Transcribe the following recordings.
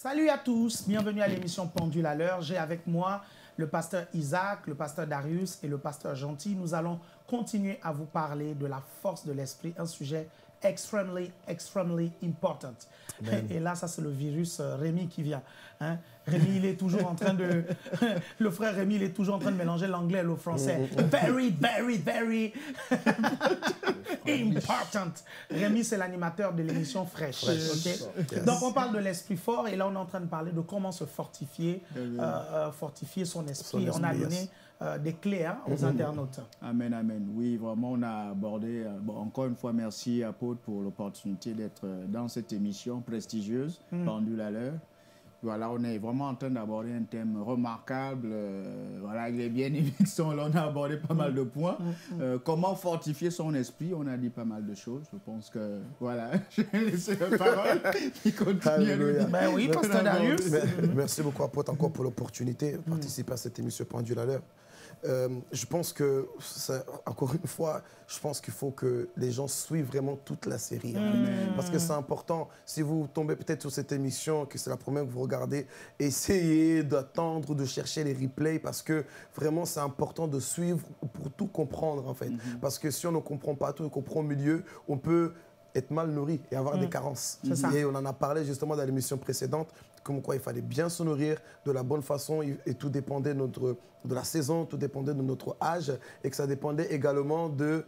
Salut à tous, bienvenue à l'émission Pendule à l'heure. J'ai avec moi le pasteur Isaac, le pasteur Darius et le pasteur Gentil. Nous allons continuer à vous parler de la force de l'esprit, un sujet extremely important. Amen. Et là, ça c'est le virus Rémi qui vient. Hein? Rémi, il est toujours en train de... le frère Rémi, il est toujours en train de mélanger l'anglais et le français. Very important. Rémi, c'est l'animateur de l'émission Fraîche. Okay? Yes. Donc, on parle de l'esprit fort et là, on est en train de parler de comment se fortifier, fortifier son esprit. On a donné des clés aux internautes. Amen, amen. Oui, vraiment, on a abordé... bon, encore une fois, merci, Apôtre, pour l'opportunité d'être dans cette émission prestigieuse, Pendule à l'heure. Voilà, on est vraiment en train d'aborder un thème remarquable. Voilà, il est bien évident. Là, on a abordé pas mal de points. Comment fortifier son esprit? On a dit pas mal de choses. Je pense que, voilà, je vais laisser la parole. Il continue. Ben oui, pasteur Darius. Merci beaucoup, Apôtre, encore pour l'opportunité de participer à cette émission Pendule à l'heure. Je pense que, encore une fois, je pense qu'il faut que les gens suivent vraiment toute la série. Parce que c'est important, si vous tombez peut-être sur cette émission, que c'est la première que vous regardez, essayez d'attendre, de chercher les replays, parce que vraiment c'est important de suivre pour tout comprendre en fait. Parce que si on ne comprend pas tout, on comprend au milieu, on peut être mal nourri et avoir des carences. Et on en a parlé justement dans l'émission précédente, comme quoi il fallait bien se nourrir de la bonne façon et tout dépendait de la saison, tout dépendait de notre âge et que ça dépendait également de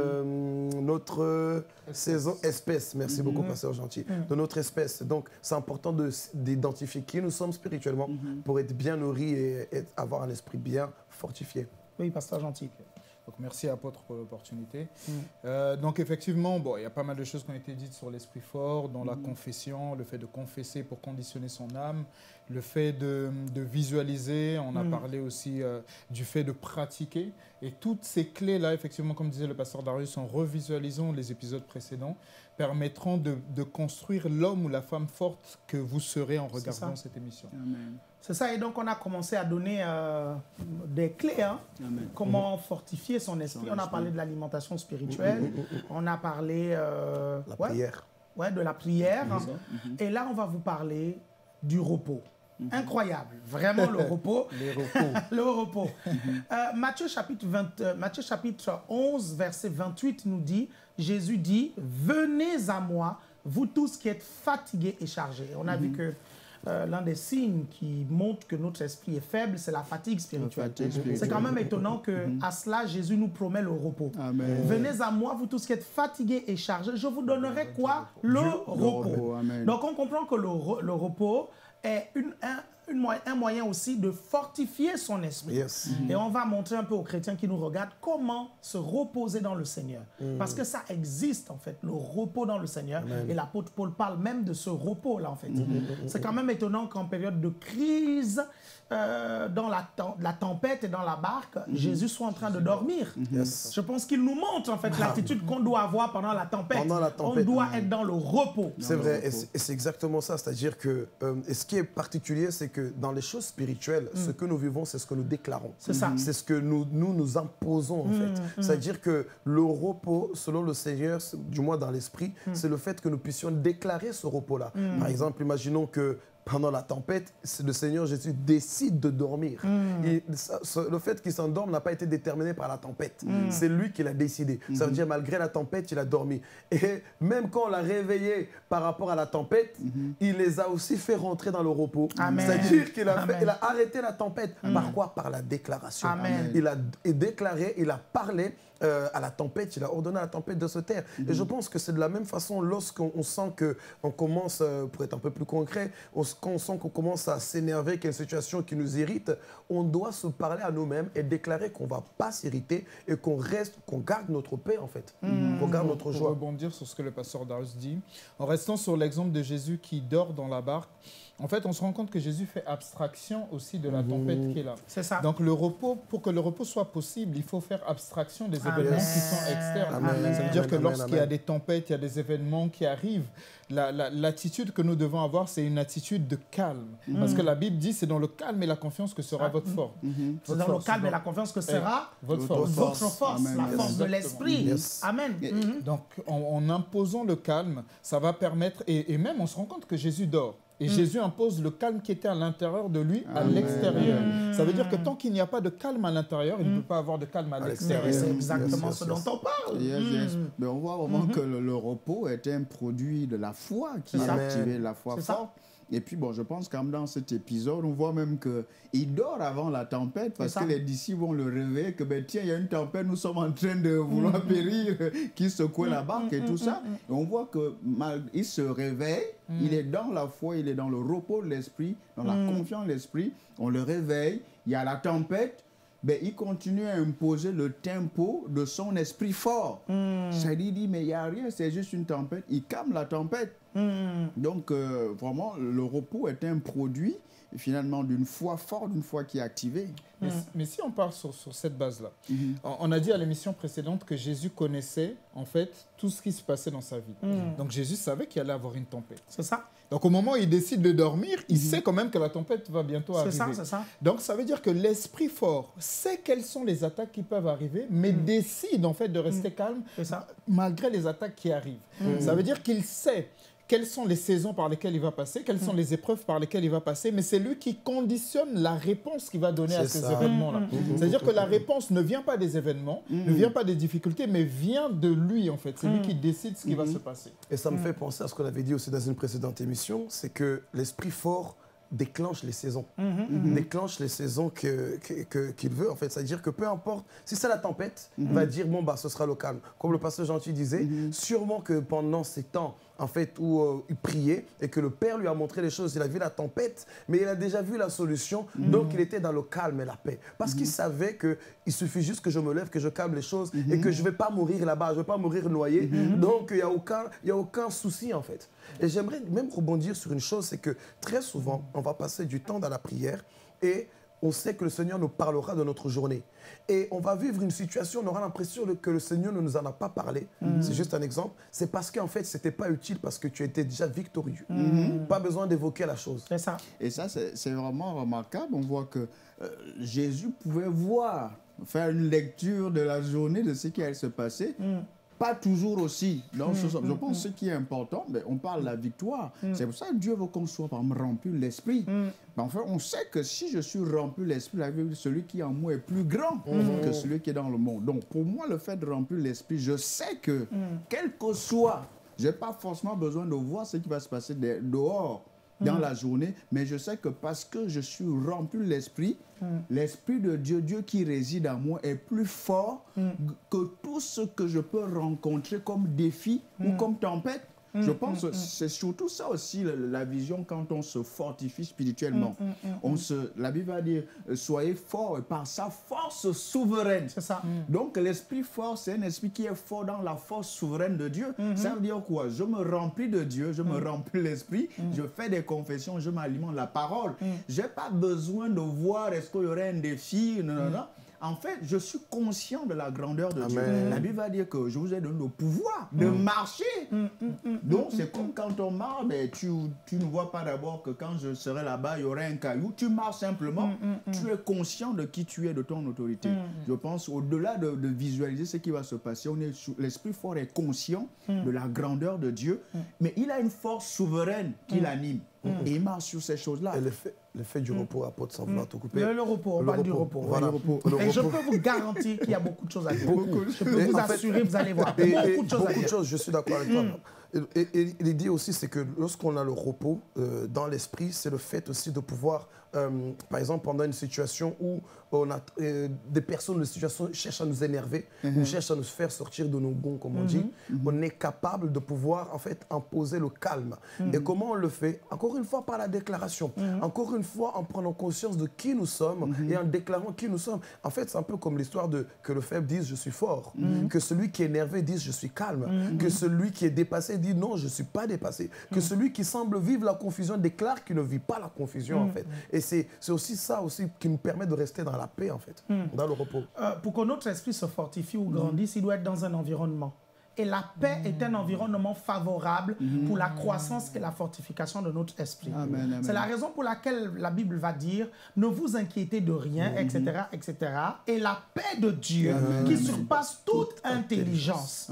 notre saison, espèce. Merci beaucoup, pasteur Gentil. De notre espèce. Donc, c'est important d'identifier qui nous sommes spirituellement pour être bien nourris et avoir un esprit bien fortifié. Oui, pasteur Gentil. Donc, merci, Apôtre, pour l'opportunité. Donc, effectivement, bon, il y a pas mal de choses qui ont été dites sur l'esprit fort, dont la confession, le fait de confesser pour conditionner son âme, le fait de visualiser. On a parlé aussi du fait de pratiquer. Et toutes ces clés-là, effectivement, comme disait le pasteur Darius, en revisualisant les épisodes précédents, permettront de construire l'homme ou la femme forte que vous serez en regardant cette émission. Amen. C'est ça, et donc on a commencé à donner des clés, comment fortifier son esprit. On a parlé de l'alimentation spirituelle, on a parlé la prière. Ouais, de la prière. Et là, on va vous parler du repos. Incroyable, vraiment le repos. Le repos. Matthieu chapitre 11, verset 28 nous dit, Jésus dit, venez à moi, vous tous qui êtes fatigués et chargés. On a vu que l'un des signes qui montre que notre esprit est faible, c'est la fatigue spirituelle. C'est quand même étonnant qu'à cela, Jésus nous promet le repos. Amen. Venez à moi, vous tous qui êtes fatigués et chargés, je vous donnerai quoi? Le repos. Donc on comprend que le repos est un moyen aussi de fortifier son esprit. Et on va montrer un peu aux chrétiens qui nous regardent comment se reposer dans le Seigneur. Parce que ça existe en fait, le repos dans le Seigneur. Et l'apôtre Paul parle même de ce repos-là en fait. C'est quand même étonnant qu'en période de crise, dans la tempête et dans la barque, Jésus soit en train de dormir. Je pense qu'il nous montre en fait l'attitude qu'on doit avoir pendant la tempête. On doit être dans le repos. C'est vrai, et c'est exactement ça. C'est-à-dire que et ce qui est particulier, c'est que dans les choses spirituelles, ce que nous vivons, c'est ce que nous déclarons. C'est ça. C'est ce que nous imposons en fait. C'est-à-dire que le repos, selon le Seigneur, du moins dans l'esprit, c'est le fait que nous puissions déclarer ce repos-là. Par exemple, imaginons que pendant la tempête, le Seigneur Jésus décide de dormir. Le fait qu'il s'endorme n'a pas été déterminé par la tempête. C'est lui qui l'a décidé. Ça veut dire malgré la tempête, il a dormi. Et même quand on l'a réveillé par rapport à la tempête, il les a aussi fait rentrer dans le repos. C'est-à-dire qu'il a arrêté la tempête. Par quoi? Par la déclaration. Il a déclaré, il a parlé à la tempête, il a ordonné à la tempête de se taire. Et je pense que c'est de la même façon lorsqu'on sent qu'on commence, pour être un peu plus concret, quand on sent qu'on commence à s'énerver, qu'il y a une situation qui nous irrite, on doit se parler à nous-mêmes et déclarer qu'on ne va pas s'irriter et qu'on garde notre paix en fait, qu'on garde notre joie. Pour rebondir sur ce que le pasteur Darius dit, en restant sur l'exemple de Jésus qui dort dans la barque, en fait, on se rend compte que Jésus fait abstraction aussi de la tempête qui est là. C'est ça. Donc, le repos, pour que le repos soit possible, il faut faire abstraction des événements qui sont externes. Ça veut dire que lorsqu'il y a des tempêtes, il y a des événements qui arrivent, l'attitude que nous devons avoir, c'est une attitude de calme. Parce que la Bible dit, c'est dans le calme et la confiance que sera votre force. C'est dans le calme et la confiance que sera votre force, la force de l'esprit. Amen. Donc, en imposant le calme, ça va permettre, et même on se rend compte que Jésus dort. Et Jésus impose le calme qui était à l'intérieur de lui à l'extérieur. Ça veut dire que tant qu'il n'y a pas de calme à l'intérieur, il ne peut pas avoir de calme à l'extérieur. C'est exactement ce dont on parle. Mais on voit vraiment que le repos est un produit de la foi qui a activé la foi forte. Et puis, bon, je pense quand même dans cet épisode, on voit même qu'il dort avant la tempête parce que les disciples vont le réveiller que, ben, tiens, il y a une tempête, nous sommes en train de vouloir périr, qui secoue la barque et tout ça. Et on voit qu'il se réveille, il est dans la foi, il est dans le repos de l'esprit, dans la confiance de l'esprit. On le réveille, il y a la tempête. Ben, il continue à imposer le tempo de son esprit fort. Ça lui dit, mais il n'y a rien, c'est juste une tempête. Il calme la tempête. Donc, vraiment, le repos est un produit, finalement, d'une foi forte, d'une foi qui est activée. Mais si on part sur cette base-là, on a dit à l'émission précédente que Jésus connaissait, en fait, tout ce qui se passait dans sa vie. Donc, Jésus savait qu'il allait avoir une tempête. C'est ça. Donc, au moment où il décide de dormir, il sait quand même que la tempête va bientôt arriver. C'est ça. Donc, ça veut dire que l'esprit fort sait quelles sont les attaques qui peuvent arriver, mais décide, en fait, de rester calme malgré les attaques qui arrivent. Ça veut dire qu'il sait quelles sont les saisons par lesquelles il va passer, quelles sont les épreuves par lesquelles il va passer, mais c'est lui qui conditionne la réponse qu'il va donner à ces événements-là. C'est-à-dire que la réponse ne vient pas des événements, ne vient pas des difficultés, mais vient de lui, en fait. C'est lui qui décide ce qui va se passer. Et ça me fait penser à ce qu'on avait dit aussi dans une précédente émission, c'est que l'esprit fort déclenche les saisons. Déclenche les saisons qu'il veut, en fait. C'est-à-dire que peu importe, si c'est la tempête, il va dire, bon, bah, ce sera le calme. Comme le pasteur Gentil disait, sûrement que pendant ces temps, en fait, où il priait et que le Père lui a montré les choses, il a vu la tempête, mais il a déjà vu la solution, donc il était dans le calme et la paix. Parce qu'il savait qu'il suffit juste que je me lève, que je calme les choses et que je ne vais pas mourir là-bas, je ne vais pas mourir noyé. Donc, il n'y a aucun souci, en fait. Et j'aimerais même rebondir sur une chose, c'est que très souvent, on va passer du temps dans la prière et on sait que le Seigneur nous parlera de notre journée. Et on va vivre une situation, on aura l'impression que le Seigneur ne nous en a pas parlé. C'est juste un exemple. C'est parce qu'en fait, ce n'était pas utile parce que tu étais déjà victorieux. Pas besoin d'évoquer la chose. C'est ça. Et ça, c'est vraiment remarquable. On voit que Jésus pouvait voir, faire une lecture de la journée, de ce qui allait se passer. Pas toujours aussi. Dans je pense que ce qui est important, on parle de la victoire. C'est pour ça que Dieu veut qu'on soit rempli de l'esprit. Enfin, on sait que si je suis rempli de l'esprit, celui qui est en moi est plus grand que celui qui est dans le monde. Donc, pour moi, le fait de remplir l'esprit, je sais que, quel que soit, je n'ai pas forcément besoin de voir ce qui va se passer dehors dans la journée, mais je sais que parce que je suis rempli de l'esprit, l'esprit de Dieu, Dieu qui réside en moi, est plus fort que tout ce que je peux rencontrer comme défi ou comme tempête. Je pense que c'est surtout ça aussi la vision quand on se fortifie spirituellement. La Bible va dire, soyez forts par sa force souveraine. C'est ça. Donc l'esprit fort, c'est un esprit qui est fort dans la force souveraine de Dieu. Ça veut dire quoi? Je me remplis de Dieu, je me remplis l'esprit, je fais des confessions, je m'alimente la parole. Je n'ai pas besoin de voir est-ce qu'il y aurait un défi, non. En fait, je suis conscient de la grandeur de Dieu. La Bible va dire que je vous ai donné le pouvoir de marcher. Donc, c'est comme quand on marche, tu ne vois pas d'abord que quand je serai là-bas, il y aurait un caillou. Tu marches simplement. Tu es conscient de qui tu es, de ton autorité. Je pense, au-delà de visualiser ce qui va se passer, l'esprit fort est conscient de la grandeur de Dieu, mais il a une force souveraine qui l'anime. Et il marche sur ces choses-là. Et le fait du repos, apôtre, sans vouloir te couper. Le repos, on parle du repos. Voilà. Et je peux vous garantir qu'il y a beaucoup de choses à dire. Je peux vous assurer, vous allez voir. Beaucoup de choses à dire. Je suis d'accord avec toi. Et l'idée aussi, c'est que lorsqu'on a le repos dans l'esprit, c'est le fait aussi de pouvoir, par exemple, pendant une situation où on a des personnes de situation cherchent à nous énerver ou cherchent à nous faire sortir de nos gonds, comme on dit, on est capable de pouvoir en fait imposer le calme. Et comment on le fait? Encore une fois, par la déclaration. Encore une fois, en prenant conscience de qui nous sommes et en déclarant qui nous sommes. En fait, c'est un peu comme l'histoire de que le faible dise « je suis fort », que celui qui est énervé dise « je suis calme », que celui qui est dépassé dit « non, je ne suis pas dépassé », que celui qui semble vivre la confusion déclare qu'il ne vit pas la confusion, en fait. Et c'est aussi ça aussi qui nous permet de rester dans la paix, en fait, dans le repos. Pour que notre esprit se fortifie ou grandisse, il doit être dans un environnement Et la paix est un environnement favorable pour la croissance et la fortification de notre esprit. C'est la raison pour laquelle la Bible va dire « Ne vous inquiétez de rien, etc. etc. » Et la paix de Dieu, qui surpasse toute intelligence,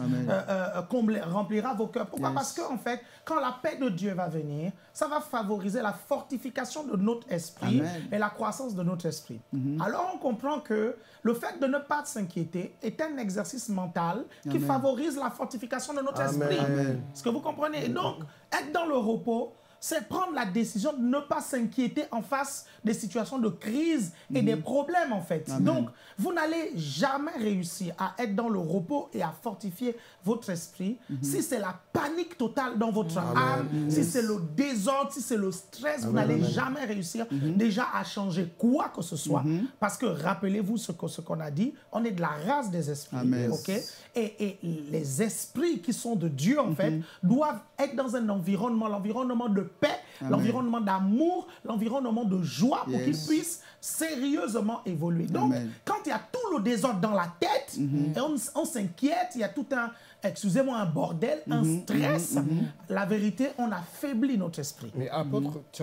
remplira vos cœurs. Pourquoi? Parce qu'en fait, quand la paix de Dieu va venir, ça va favoriser la fortification de notre esprit et la croissance de notre esprit. Alors on comprend que le fait de ne pas s'inquiéter est un exercice mental qui favorise la fortification de notre esprit. Est-ce que vous comprenez? Et donc, être dans le repos, c'est prendre la décision de ne pas s'inquiéter en face des situations de crise et des problèmes, en fait. Donc, vous n'allez jamais réussir à être dans le repos et à fortifier votre esprit si c'est la panique totale dans votre âme, si c'est le désordre, si c'est le stress, vous n'allez jamais réussir déjà à changer quoi que ce soit. Parce que, rappelez-vous ce qu'on a dit, on est de la race des esprits, ok? Et les esprits qui sont de Dieu, en fait, doivent être dans un environnement, l'environnement de paix, l'environnement d'amour, l'environnement de joie pour qu'ils puissent sérieusement évoluer. Donc, quand il y a tout le désordre dans la tête, et on s'inquiète, il y a tout un, excusez-moi, un bordel, un stress, la vérité, on affaiblit notre esprit. Mais apôtre, tu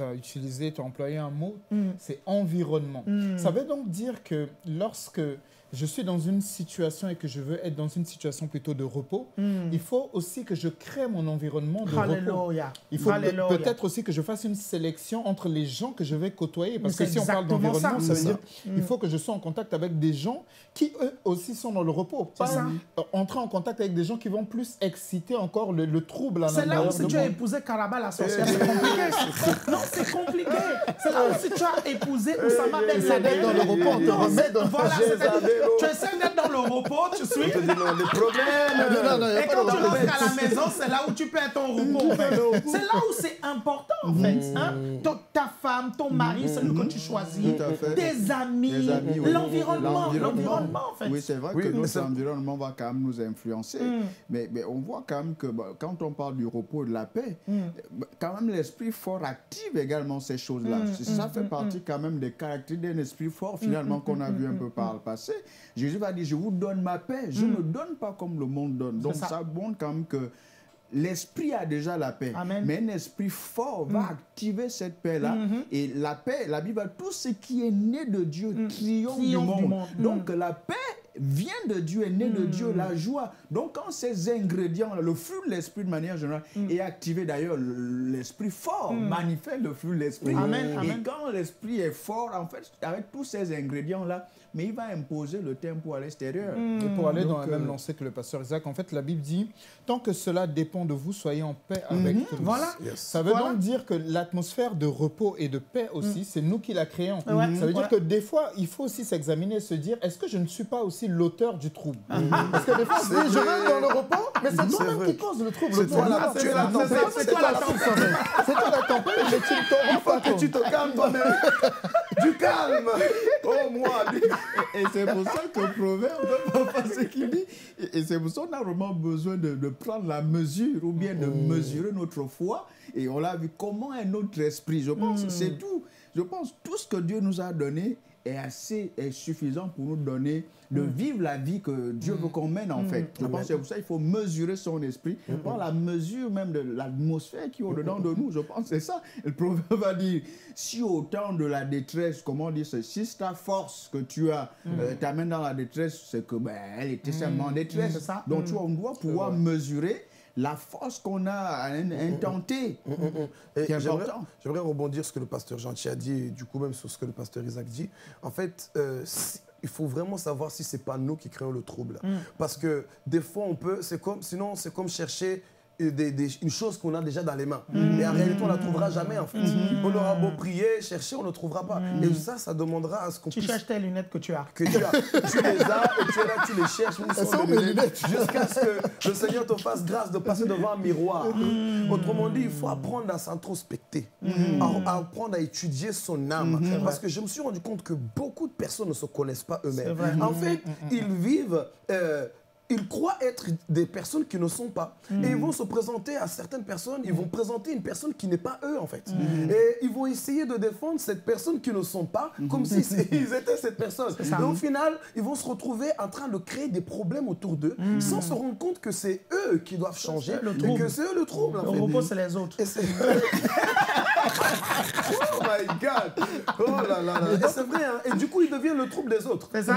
as employé un mot, c'est environnement. Ça veut donc dire que lorsque je suis dans une situation et que je veux être dans une situation plutôt de repos, il faut aussi que je crée mon environnement de repos. Il faut peut-être aussi que je fasse une sélection entre les gens que je vais côtoyer. Parce que si on parle d'environnement, ça veut dire qu'il faut que je sois en contact avec des gens qui, eux aussi, sont dans le repos. Pas entrer en contact avec des gens qui vont plus exciter encore le trouble à l'intérieur de moi. C'est là où si tu as épousé Karaba la sorcière, c'est compliqué. Non, c'est compliqué. C'est là où si tu as épousé Oussama Ben Laden dans le repos, on te remet dans tu essaies d'être dans le repos, tu suis. On te dit non, les problèmes. Et quand tu rentres à la maison, c'est là où tu perds ton repos. En fait. C'est là où c'est important, en fait. Hein? Ta femme, ton mari, celui que tu choisis, tes amis, l'environnement, en fait. Oui, c'est vrai que notre environnement va quand même nous influencer. Mais on voit quand même que quand on parle du repos et de la paix, quand même l'esprit fort active également ces choses-là. Ça fait partie quand même des caractéristiques d'un esprit fort, finalement, qu'on a vu un peu par le passé. Jésus va dire, je vous donne ma paix, je ne donne pas comme le monde donne. Donc ça montre quand même que l'esprit a déjà la paix. Mais un esprit fort va activer cette paix-là. Et la paix, la Bible, tout ce qui est né de Dieu triomphe du monde. Donc la paix vient de Dieu, est né de Dieu, la joie. Donc quand ces ingrédients, le flux de l'esprit de manière générale est activé, d'ailleurs l'esprit fort manifeste le flux de l'esprit. Et quand l'esprit est fort, en fait, avec tous ces ingrédients-là, mais il va imposer le tempo à l'extérieur. Et pour aller dans la même lancée que le pasteur Isaac, en fait, la Bible dit, tant que cela dépend de vous, soyez en paix avec tous. Voilà. Ça veut donc dire que l'atmosphère de repos et de paix aussi, c'est nous qui la créons. Ça veut dire que des fois, il faut aussi s'examiner et se dire, est-ce que je ne suis pas aussi l'auteur du trouble? Parce que des fois, je rentre dans le repos, mais c'est toi-même qui cause le trouble. C'est toi la tempête. C'est toi la tempête, mais tu ne t'en rends pas compte. Tu te calmes toi-même. Du calme. Oh, moi. Et c'est pour ça que Proverbe, ce qu'il dit, et c'est pour ça qu'on a vraiment besoin de prendre la mesure ou bien de mesurer notre foi. Et on l'a vu comment est notre esprit. Je pense que c'est tout. Je pense que tout ce que Dieu nous a donné est suffisant pour nous donner de vivre la vie que Dieu veut qu'on mène en fait. Je pense que c'est pour ça qu'il faut mesurer son esprit, par la mesure même de l'atmosphère qui est au-dedans de nous. Je pense que c'est ça. Le proverbe va dire, si au temps de la détresse, comment dire, si ta force que tu as t'amène dans la détresse, c'est que elle était simplement en détresse. Donc on doit pouvoir mesurer la force qu'on a à intenter. J'aimerais rebondir sur ce que le pasteur Gentil a dit, et du coup même sur ce que le pasteur Isaac dit. En fait, il faut vraiment savoir si ce n'est pas nous qui créons le trouble. Parce que des fois, sinon c'est comme chercher une chose qu'on a déjà dans les mains. Mais en réalité, on ne la trouvera jamais, en fait. On aura beau prier, chercher, on ne trouvera pas. Et ça demandera à ce qu'on puisse... Tu cherches tes lunettes que tu as. Tu les as, et tu es là, tu les cherches. Jusqu'à ce que le Seigneur te fasse grâce de passer devant un miroir. Autrement dit, il faut apprendre à s'introspecter, à apprendre à étudier son âme. Parce que je me suis rendu compte que beaucoup de personnes ne se connaissent pas eux-mêmes. En fait, ils vivent... ils croient être des personnes qui ne sont pas. Et ils vont se présenter à certaines personnes, ils vont présenter une personne qui n'est pas eux, en fait. Et ils vont essayer de défendre cette personne qui ne sont pas, comme s'ils étaient cette personne. Et au final, ils vont se retrouver en train de créer des problèmes autour d'eux, sans se rendre compte que c'est eux qui doivent changer, et que c'est eux le trouble. Le repos, c'est les autres. Oh my God! Oh là là là! Et c'est vrai, hein? Et du coup, il devient le trouble des autres. C'est ça?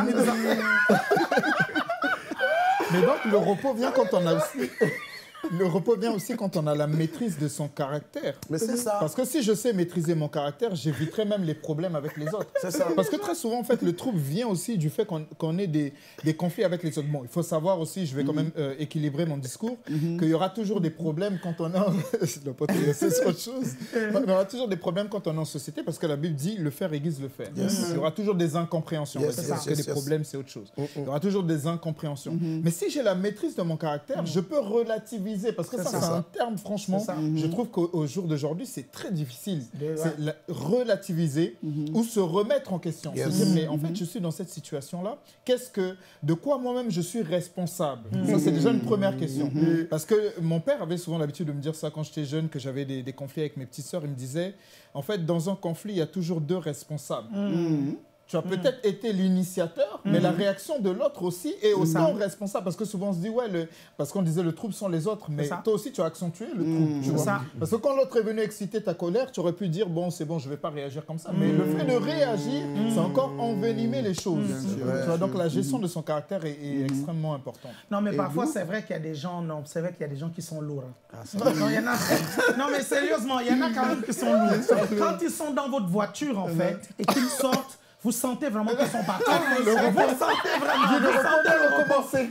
Mais donc, le repos vient quand on a aussi... Le repos vient aussi quand on a la maîtrise de son caractère. Mais c'est ça. Parce que si je sais maîtriser mon caractère, j'éviterai même les problèmes avec les autres. C'est ça. Parce que très souvent, en fait, le trouble vient aussi du fait qu'on ait des conflits avec les autres. Bon, il faut savoir aussi, je vais quand même équilibrer mon discours, qu'il y aura toujours des problèmes quand on a... Je ne dois pas te laisser sur autre chose. Il y aura toujours des problèmes quand on est en société, parce que la Bible dit le faire aiguise le faire. Il y aura toujours des incompréhensions. Parce que les problèmes, c'est autre chose. Il y aura toujours des incompréhensions. Mais si j'ai la maîtrise de mon caractère, je peux relativiser. Parce que ça, c'est un terme, franchement, je trouve qu'au jour d'aujourd'hui, c'est très difficile. C'est relativiser ou se remettre en question. Se dire, mais en fait, je suis dans cette situation-là. De quoi moi-même je suis responsable? Ça, c'est déjà une première question. Parce que mon père avait souvent l'habitude de me dire ça quand j'étais jeune, que j'avais des conflits avec mes petites sœurs. Il me disait, en fait, dans un conflit, il y a toujours deux responsables. Tu as peut-être été l'initiateur, mais la réaction de l'autre aussi est autant responsable. Parce que souvent on se dit, ouais, parce qu'on disait le trouble sont les autres, mais toi aussi tu as accentué le trouble. Tu vois. Parce que quand l'autre est venu exciter ta colère, tu aurais pu dire, bon, c'est bon, je ne vais pas réagir comme ça. Mais le fait de réagir, c'est encore envenimer les choses. Tu vois, donc la gestion de son caractère est extrêmement importante. Non, mais parfois c'est vrai qu'il y a des gens, c'est vrai qu'il y a des gens qui sont lourds. Non, y en a... non, mais sérieusement, il y en a quand même qui sont lourds. Quand ils sont dans votre voiture, en fait, et qu'ils sortent, vous sentez vraiment qu'ils sont partis. Vous sentez vraiment. Vous sentez recommencer.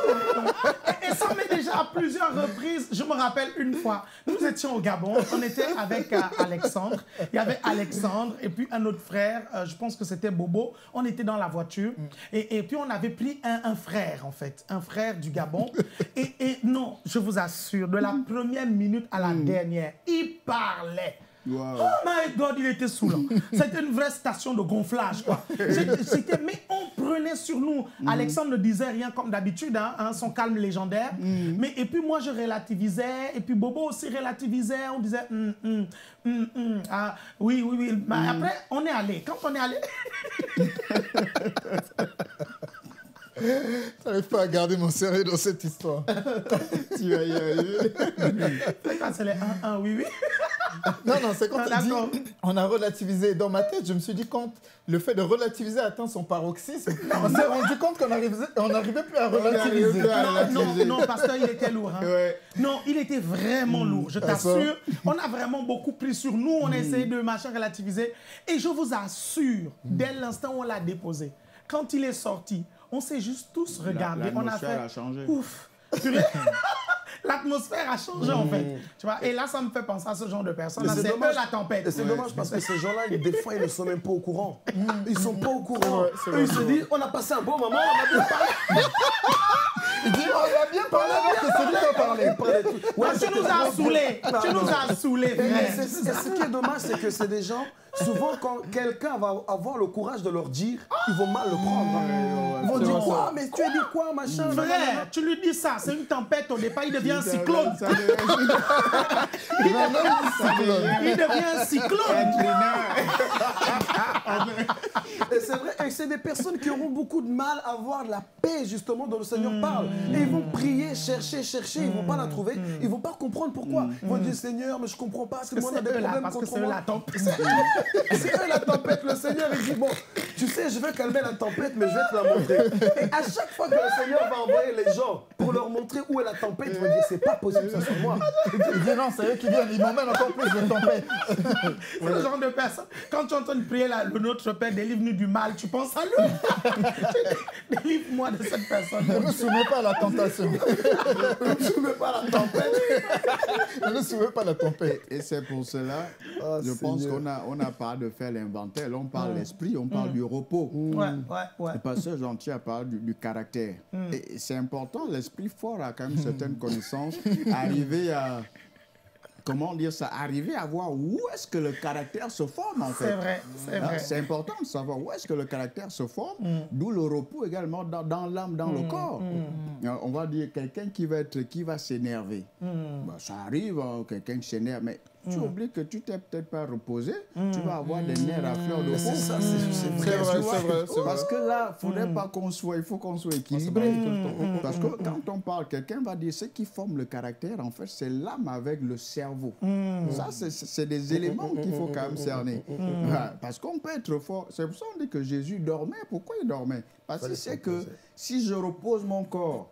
Et ça m'est déjà à plusieurs reprises. Je me rappelle une fois, nous étions au Gabon, on était avec Alexandre. Il y avait Alexandre et puis un autre frère, je pense que c'était Bobo. On était dans la voiture et puis on avait pris un frère en fait, un frère du Gabon. Et non, je vous assure, de la première minute à la dernière, il parlait. Wow. Oh my God, il était saoulant. C'était une vraie station de gonflage, quoi. Mais on prenait sur nous. Alexandre ne disait rien comme d'habitude, son calme légendaire. Mais et puis moi, je relativisais. Et puis Bobo aussi relativisait. On disait, ah, oui. Mais après, on est allé. Quand on est allé... Je n'arrive pas à garder mon sérieux dans cette histoire. Tu vas y arriver. C'est quand c'est les 1-1, oui. Non, c'est quand on a relativisé. Dans ma tête, je me suis dit, quand le fait de relativiser atteint son paroxysme, on s'est rendu compte qu'on n'arrivait plus à relativiser. Non, parce qu'il était lourd. Non, il était vraiment lourd, je t'assure. On a vraiment beaucoup pris sur nous, on a essayé de relativiser. Et je vous assure, dès l'instant où on l'a déposé, quand il est sorti, on s'est juste tous regardés. L'atmosphère a changé. Ouf. L'atmosphère a changé en fait. Tu vois? Et là, ça me fait penser à ce genre de personnes. C'est eux la tempête. Et c'est dommage parce que ces gens-là, des fois, ils ne sont même pas au courant. Ils ne sont pas au courant. Eux, ils se disent, on a passé un bon moment, on a bien parlé. Ils disent, on a bien parlé alors que c'est lui qui a parlé. Ouais, tu nous as saoulés. Tu nous as saoulés, frère. Ce qui est dommage, c'est que c'est des gens, souvent quand quelqu'un va avoir le courage de leur dire, ils vont mal le prendre. Ils vont dire quoi? Mais tu as dit quoi, machin? Frère, tu lui dis ça, c'est une tempête, au départ, il devient un cyclone. Il devient un cyclone. Et c'est vrai, et c'est des personnes qui auront beaucoup de mal à avoir la paix, justement, dont le Seigneur parle. Et ils vont prier, chercher, ils ne vont pas la trouver, ils ne vont pas comprendre pourquoi. Ils vont dire, Seigneur, mais je ne comprends pas, c'est moi on a des problèmes parce que contre c'est moi. la tempête. C'est eux la tempête. Le Seigneur, il dit, bon, tu sais, je vais calmer la tempête, mais je vais te la montrer. Et à chaque fois que le Seigneur va envoyer les gens pour leur montrer où est la tempête, ils vont dire, c'est pas possible, ça soit moi. Il dit, non, c'est eux qui viennent, ils m'emmènent encore plus de tempête. C'est le genre de personne, quand tu entends prier le Notre Père, délivre-nous du mal, tu penses à lui. Délivre-moi de cette personne. Ne me soumets pas à la tentation. Ne me soumets pas à la tempête. Ne me soumets pas à la tempête. Et c'est pour cela, je pense qu'on n'a pas de faire l'inventaire. Là, on parle de l'esprit, on parle du repos. Ouais. Le pasteur Gentil a parlé du caractère. Et c'est important, l'esprit fort a quand même certaines connaissances. Arriver comment dire ça, arriver à voir où est-ce que le caractère se forme en fait. C'est vrai, c'est vrai. C'est important de savoir où est-ce que le caractère se forme, d'où le repos également dans l'âme, dans le corps. On va dire quelqu'un qui va s'énerver. Bah, ça arrive, quelqu'un qui s'énerve, mais tu oublies que tu t'es peut-être pas reposé, tu vas avoir des nerfs à fleur de peau. C'est ça, c'est vrai. Parce que là, il faut qu'on soit équilibré. Parce que quand on parle, quelqu'un va dire ce qui forme le caractère, en fait, c'est l'âme avec le cerveau. Ça, c'est des éléments qu'il faut quand même cerner. Parce qu'on peut être fort. C'est pour ça qu'on dit que Jésus dormait. Pourquoi il dormait? Parce qu'il sait que si je repose mon corps,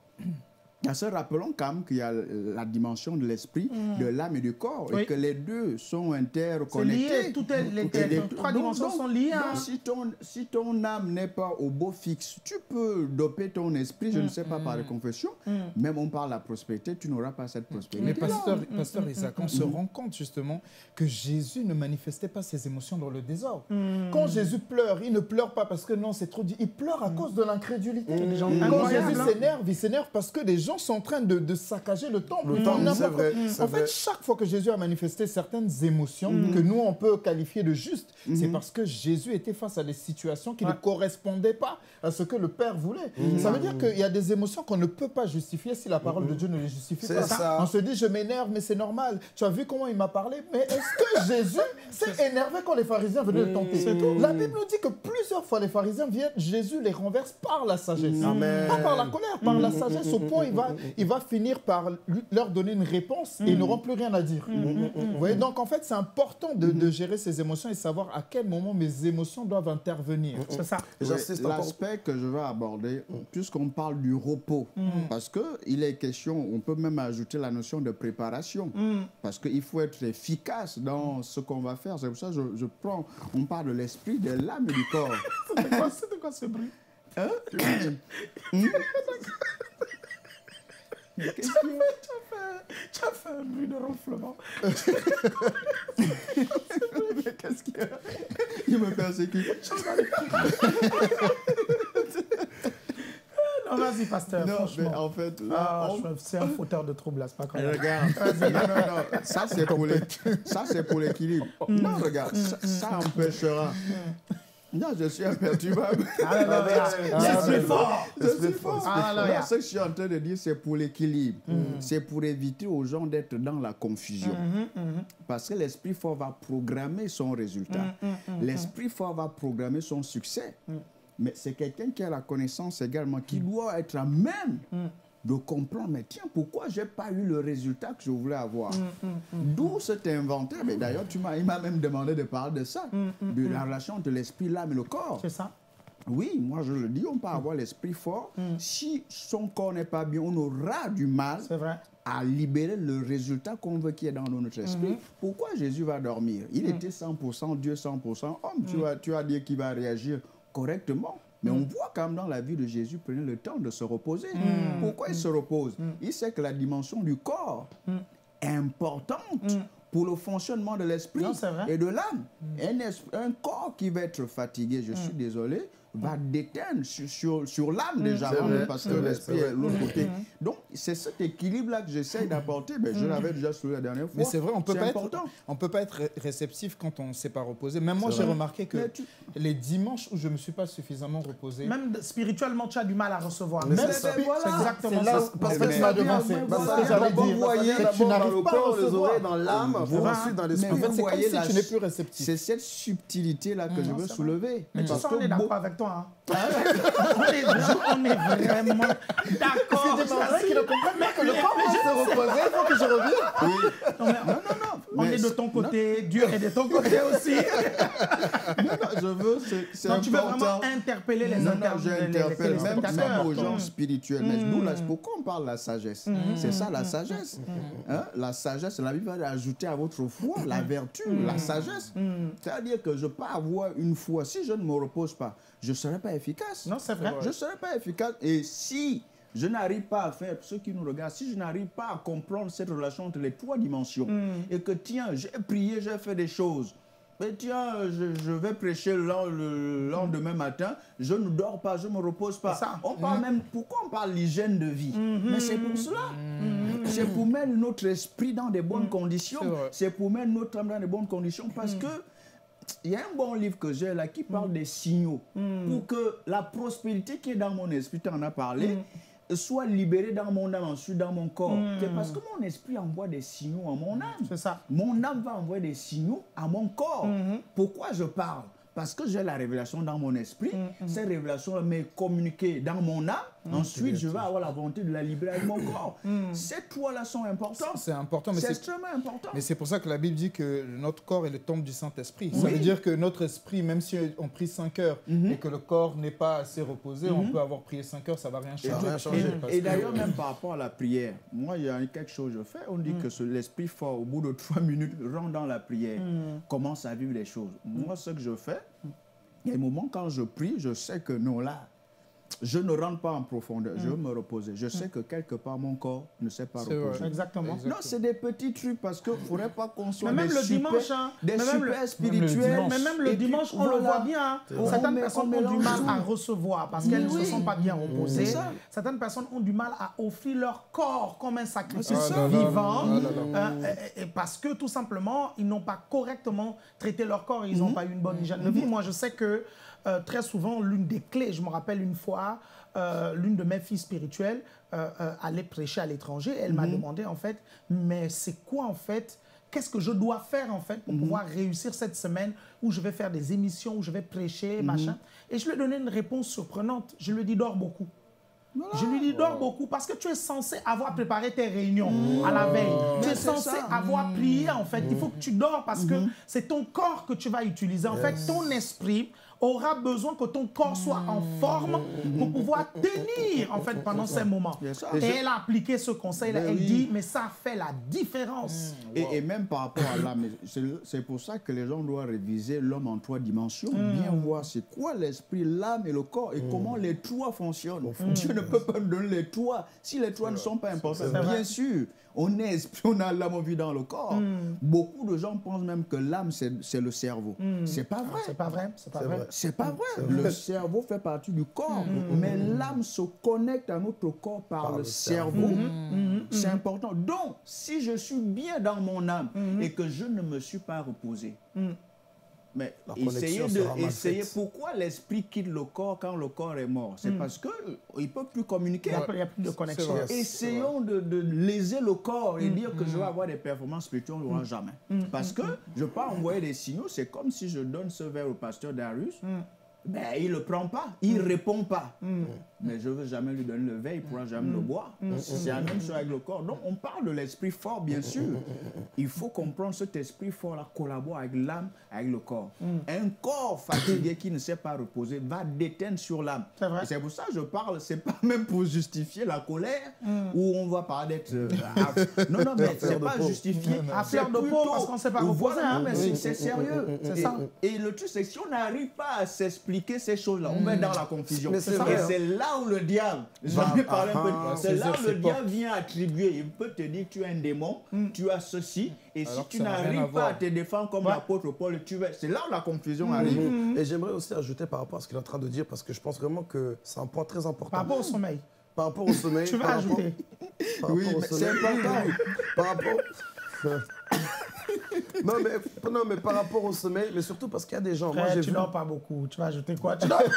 se rappelons quand même qu'il y a la dimension de l'esprit, de l'âme et du corps, et que les deux sont interconnectés. Les trois dimensions sont liées. Donc, si ton âme n'est pas au beau fixe, tu peux doper ton esprit, je ne sais pas par les confessions, même on parle de la prospérité, tu n'auras pas cette prospérité. Mais pasteur Isaac, on se rend compte justement que Jésus ne manifestait pas ses émotions dans le désordre. Quand Jésus pleure, il ne pleure pas parce que non, c'est trop dit, il pleure à cause de l'incrédulité. Quand Jésus s'énerve, il s'énerve parce que les gens sont en train de saccager le temple. C'est vrai. En fait, chaque fois que Jésus a manifesté certaines émotions que nous, on peut qualifier de justes, c'est parce que Jésus était face à des situations qui ne correspondaient pas à ce que le Père voulait. Ça veut dire qu'il y a des émotions qu'on ne peut pas justifier si la parole de Dieu ne les justifie pas. Ça. On se dit, je m'énerve, mais c'est normal. Tu as vu comment il m'a parlé? Mais est-ce que Jésus s'est énervé quand les pharisiens venaient le tenter? La Bible nous dit que plusieurs fois les pharisiens viennent, Jésus les renverse par la sagesse. Pas par la colère, par la sagesse, au point il va finir par leur donner une réponse et ils n'auront plus rien à dire. Vous voyez, donc en fait, c'est important de gérer ses émotions et savoir à quel moment mes émotions doivent intervenir. C'est ça. L'aspect que je vais aborder, puisqu'on parle du repos, parce qu'il est question, on peut même ajouter la notion de préparation, parce qu'il faut être efficace dans ce qu'on va faire. C'est pour ça que on parle de l'esprit, de l'âme et du corps. C'était quoi ce bruit? Qu'est-ce qu'il y a? Tu as fait un bruit de ronflement. Qu'est-ce qu'il y a? Il me persécute. Non, vas-y, pasteur, franchement. Mais en fait, là, c'est un fauteur de troubles, là, c'est pas comme ça. Regarde, non, ça c'est pour l'équilibre. Non, regarde, ça empêchera. Non, je suis imperturbable. Je suis fort. Ce que je suis en train de dire, c'est pour l'équilibre. C'est pour éviter aux gens d'être dans la confusion. Parce que l'esprit fort va programmer son résultat. L'esprit fort va programmer son succès. Mais c'est quelqu'un qui a la connaissance également, qui doit être à même de comprendre, mais tiens, pourquoi je n'ai pas eu le résultat que je voulais avoir? D'où cet inventaire. Mais d'ailleurs, il m'a même demandé de parler de ça, de la relation entre l'esprit, l'âme et le corps. C'est ça. Oui, moi je le dis, on peut avoir l'esprit fort. Si son corps n'est pas bien, on aura du mal à libérer le résultat qu'on veut qu'il y ait dans notre esprit. Pourquoi Jésus va dormir? Il était 100% Dieu, 100% homme. Tu vas dire qu'il va réagir correctement. Mais on voit quand même dans la vie de Jésus, prenez le temps de se reposer. Pourquoi il se repose? Il sait que la dimension du corps est importante pour le fonctionnement de l'esprit et de l'âme. Un corps qui va être fatigué, je suis désolé, va déteindre sur l'âme déjà, parce que l'esprit est de l'autre côté. Donc, c'est cet équilibre-là que j'essaie d'apporter. Ben, je l'avais déjà soulevé la dernière fois. Mais c'est vrai, on ne peut pas être réceptif quand on ne s'est pas reposé. Même moi, j'ai remarqué que les dimanches où je ne me suis pas suffisamment reposé... Même spirituellement, tu as du mal à recevoir. C'est exactement ça. Parce que tu m'as devancé. Vous voyez tu n'arrives pas à les oreilles dans l'âme, vous ensuite dans l'esprit. En fait, c'est comme si tu n'es plus réceptif. C'est cette subtilité-là que je veux soulever. Mais tu sens qu'on est d'accord avec toi. On est vraiment d'accord. C'est des gens qui ne comprennent pas que le corps va se reposer, il faut que je revienne. Non. On est de ton côté, Dieu est de ton côté aussi. Je veux, c'est important. Tu veux vraiment interpeller les j'interpelle même aux gens spirituels. Mais nous, là, pourquoi on parle de la sagesse? C'est ça, la sagesse. La sagesse, la Bible va ajouter à votre foi la vertu, la sagesse. C'est-à-dire que je peux avoir une foi. Si je ne me repose pas, je ne serai pas efficace. Non, c'est vrai. Je ne serai pas efficace. Et si je n'arrive pas à faire, ceux qui nous regardent, si je n'arrive pas à comprendre cette relation entre les trois dimensions, et que tiens, j'ai prié, j'ai fait des choses, mais tiens, je vais prêcher le lendemain matin, je ne dors pas, je ne me repose pas. On parle même, pourquoi on parle l'hygiène de vie? Mais c'est pour cela. c'est pour mettre notre esprit dans des bonnes conditions. C'est pour mettre notre âme dans des bonnes conditions parce que il y a un bon livre que j'ai là qui parle des signaux pour que la prospérité qui est dans mon esprit, tu en as parlé, soit libérée dans mon âme, ensuite dans mon corps. C'est parce que mon esprit envoie des signaux à mon âme. C'est ça. Mon âme va envoyer des signaux à mon corps. Pourquoi je parle? Parce que j'ai la révélation dans mon esprit. Cette révélation m'est communiquée dans mon âme. Ensuite, je vais avoir la volonté de la libérer avec mon corps. Ces trois-là sont importants. C'est important. C'est extrêmement important. Mais c'est pour ça que la Bible dit que notre corps est le temple du Saint-Esprit. Ça veut dire que notre esprit, même si on prie 5 heures et que le corps n'est pas assez reposé, on peut avoir prié 5 heures, ça ne va rien changer. Et d'ailleurs, même par rapport à la prière, moi, il y a quelque chose que je fais. On dit que l'esprit fort, au bout de 3 minutes, rentre dans la prière, commence à vivre les choses. Moi, ce que je fais, il y a des moments quand je prie, je sais que non, là, je ne rentre pas en profondeur, je veux me reposer. Je sais que quelque part, mon corps ne s'est pas reposé. Exactement. Non, c'est des petits trucs parce qu'il ne faudrait pas qu'on soit mais même le dimanche, des super spirituels. Mais même le dimanche, on le voit bien. Certaines personnes ont du mal à recevoir parce qu'elles ne se sont pas bien reposées. Certaines personnes ont du mal à offrir leur corps comme un sacrifice vivant parce que tout simplement, ils n'ont pas correctement traité leur corps et ils n'ont pas eu une bonne hygiène de vie. Moi, je sais que très souvent, l'une des clés, je me rappelle une fois, l'une de mes filles spirituelles allait prêcher à l'étranger. Elle m'a demandé, en fait, mais c'est quoi, en fait, qu'est-ce que je dois faire, en fait, pour pouvoir réussir cette semaine où je vais faire des émissions, où je vais prêcher, machin. Et je lui ai donné une réponse surprenante. Je lui ai dit, dors beaucoup. Je lui dis, dors beaucoup parce que tu es censé avoir préparé tes réunions à la veille. Tu es censé avoir prié, en fait. Il faut que tu dors parce que c'est ton corps que tu vas utiliser. En fait, ton esprit aura besoin que ton corps soit en forme pour pouvoir tenir, en fait, pendant ces moments. Et elle a appliqué ce conseil-là. Elle dit, mais ça fait la différence. Et même par rapport à l'âme, c'est pour ça que les gens doivent réviser l'homme en 3 dimensions, bien voir c'est quoi l'esprit, l'âme et le corps et comment les 3 fonctionnent. Dieu ne peut pas nous donner les 3 si les 3 ne sont pas importants. Bien sûr, on est esprit, on a l'âme, on vit dans le corps. Beaucoup de gens pensent même que l'âme, c'est le cerveau. C'est pas vrai. C'est pas vrai. C'est pas vrai. C'est pas vrai. Le cerveau fait partie du corps, mais l'âme se connecte à notre corps par le cerveau. C'est important. Donc, si je suis bien dans mon âme et que je ne me suis pas reposé, mais essayez pourquoi l'esprit quitte le corps quand le corps est mort? C'est parce qu'il ne peut plus communiquer. Il n'y a plus de connexion. Essayons de léser le corps et dire que je vais avoir des performances spirituelles, on ne l'aura jamais. Parce que je ne peux pas envoyer des signaux. C'est comme si je donne ce verre au pasteur Darius. Ben, il ne le prend pas, il ne répond pas. Mais je ne veux jamais lui donner le verre, il ne pourra jamais le boire. C'est la même chose avec le corps. Donc, on parle de l'esprit fort, bien sûr. Il faut comprendre cet esprit fort-là collabore avec l'âme, avec le corps. Un corps fatigué qui ne s'est pas reposé va déteindre sur l'âme. C'est pour ça que je parle, ce n'est pas même pour justifier la colère où on va parler d'être... non, mais ce n'est pas justifié. À fleur de peau, parce qu'on ne s'est pas reposé. Mais c'est sérieux. Et le truc, c'est que si on n'arrive pas à s'expliquer ces choses-là, on va dans la confusion. Et c'est là où le diable, j'en ai parlé un peu, c'est là où le diable vient attribuer. Il peut te dire que tu es un démon, tu as ceci, et si tu n'arrives pas à te défendre comme l'apôtre Paul, c'est là où la confusion arrive. Et j'aimerais aussi ajouter par rapport à ce qu'il est en train de dire, parce que je pense vraiment que c'est un point très important. Par rapport au sommeil. Par rapport au sommeil. Tu vas ajouter. Oui, c'est important. Par rapport... non, mais par rapport au sommeil, mais surtout parce qu'il y a des gens... Frère, tu dors pas beaucoup. Tu vas ajouter quoi?